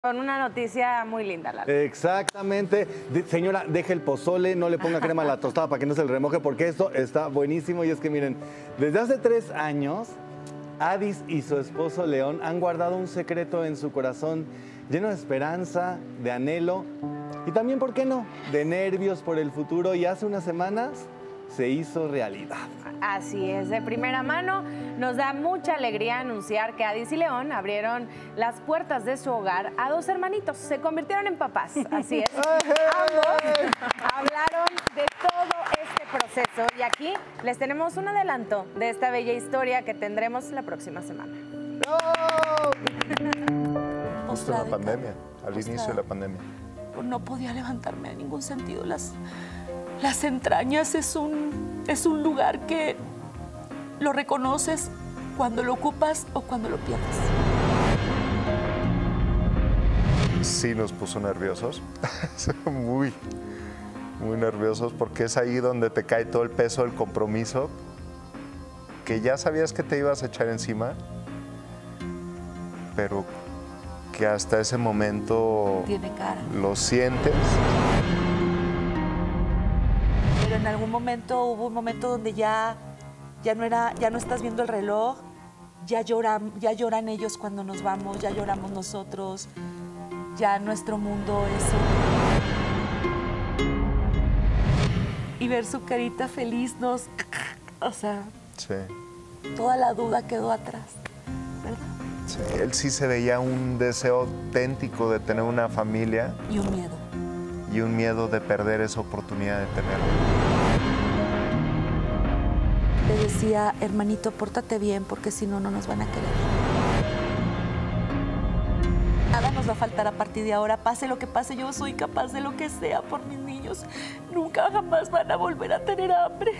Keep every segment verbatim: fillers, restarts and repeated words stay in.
Con una noticia muy linda, Lalo. Exactamente. De, señora, deje el pozole, no le ponga crema a la tostada para que no se le remoje, porque esto está buenísimo. Y es que miren, desde hace tres años, Adis y su esposo León han guardado un secreto en su corazón lleno de esperanza, de anhelo y también, ¿por qué no?, de nervios por el futuro. Y hace unas semanas se hizo realidad. Así es, de primera mano nos da mucha alegría anunciar que Adis y León abrieron las puertas de su hogar a dos hermanitos. Se convirtieron en papás, así es. Ambos hablaron de todo este proceso y aquí les tenemos un adelanto de esta bella historia que tendremos la próxima semana. Justo en la pandemia, al inicio de la pandemia. No podía levantarme en ningún sentido. Las, las entrañas es un, es un lugar que lo reconoces cuando lo ocupas o cuando lo pierdes. Sí nos puso nerviosos, muy, muy nerviosos, porque es ahí donde te cae todo el peso del compromiso, que ya sabías que te ibas a echar encima, pero que hasta ese momento tiene cara. Lo sientes. Pero en algún momento hubo un momento donde ya, ya, no, era, ya no estás viendo el reloj, ya lloran, ya lloran ellos cuando nos vamos, ya lloramos nosotros, ya nuestro mundo es otro. Y ver su carita feliz nos... O sea, sí. Toda la duda quedó atrás, ¿verdad? Sí, él sí se veía un deseo auténtico de tener una familia. Y un miedo. Y un miedo de perder esa oportunidad de tenerlo. Le decía, hermanito, pórtate bien, porque si no, no nos van a querer. Nada nos va a faltar a partir de ahora. Pase lo que pase, yo soy capaz de lo que sea por mis niños. Nunca jamás van a volver a tener hambre.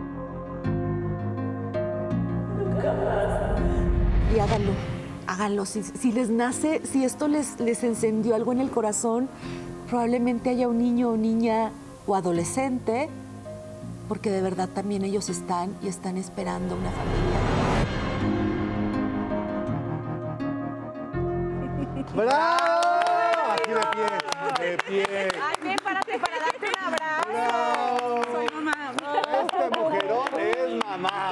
Nunca más. Y háganlo. Háganlo, si, si les nace, si esto les, les encendió algo en el corazón, probablemente haya un niño o niña o adolescente, porque de verdad también ellos están y están esperando una familia. ¡Bravo! Aquí de pie, de pie. Ay, bien, párate para darte un abrazo. ¡Bravo! Soy mamá. Este mujerón es mamá.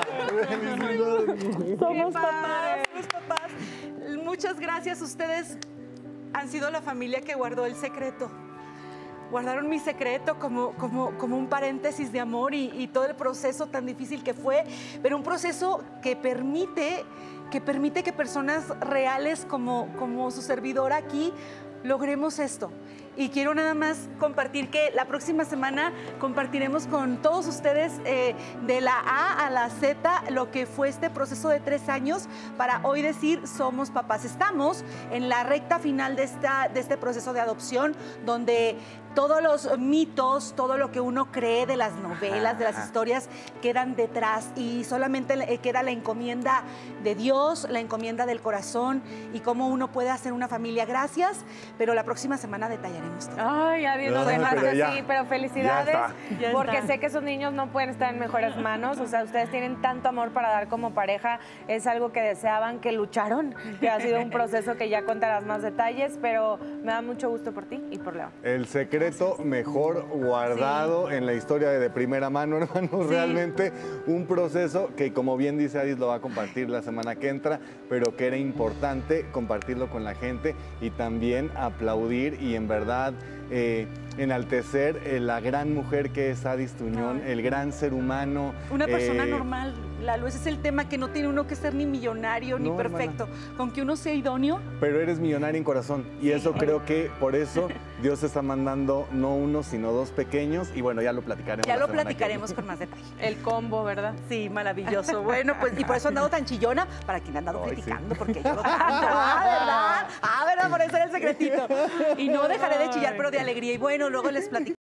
Somos papás, somos papás. Muchas gracias. Ustedes han sido la familia que guardó el secreto. Guardaron mi secreto como, como, como un paréntesis de amor y, y todo el proceso tan difícil que fue, pero un proceso que permite que, permite que personas reales como, como su servidora aquí logremos esto. Y quiero nada más compartir que la próxima semana compartiremos con todos ustedes eh, de la A a la Z lo que fue este proceso de tres años para hoy decir somos papás. Estamos en la recta final de, esta, de este proceso de adopción, donde todos los mitos, todo lo que uno cree de las novelas, de las historias, quedan detrás y solamente queda la encomienda de Dios, la encomienda del corazón y cómo uno puede hacer una familia. Gracias, pero la próxima semana detallaremos. Ay, Adis, nos No, dejaste pero ya, así, pero felicidades, ya Ya porque está. sé que esos niños no pueden estar en mejores manos. O sea, ustedes tienen tanto amor para dar como pareja, es algo que deseaban, que lucharon, que ha sido un proceso que ya contarás más detalles, pero me da mucho gusto por ti y por León. El secreto mejor guardado sí. en la historia de, de primera mano, hermanos. Sí. Realmente un proceso que, como bien dice Adis, lo va a compartir la semana que entra, pero que era importante compartirlo con la gente y también aplaudir y en verdad eh, enaltecer eh, la gran mujer que es Adis Tuñón, Ay. el gran ser humano. Una persona eh, normal, Lalo, ese es el tema, que no tiene uno que ser ni millonario ni no, perfecto, hermana. Con que uno sea idóneo. Pero eres millonario en corazón y sí. eso creo que por eso Dios te está mandando no uno, sino dos pequeños y bueno, ya lo platicaremos. Ya lo platicaremos con más detalle. El combo, ¿verdad? Sí, maravilloso. Bueno, pues y por eso he andado tan chillona, para quien ha andado Ay, criticando, sí. porque yo lo canto. Ah, ¿verdad? Ah, ¿verdad? Por eso era el secretito. Y no dejaré de chillar, pero de alegría. Y bueno, luego les platico.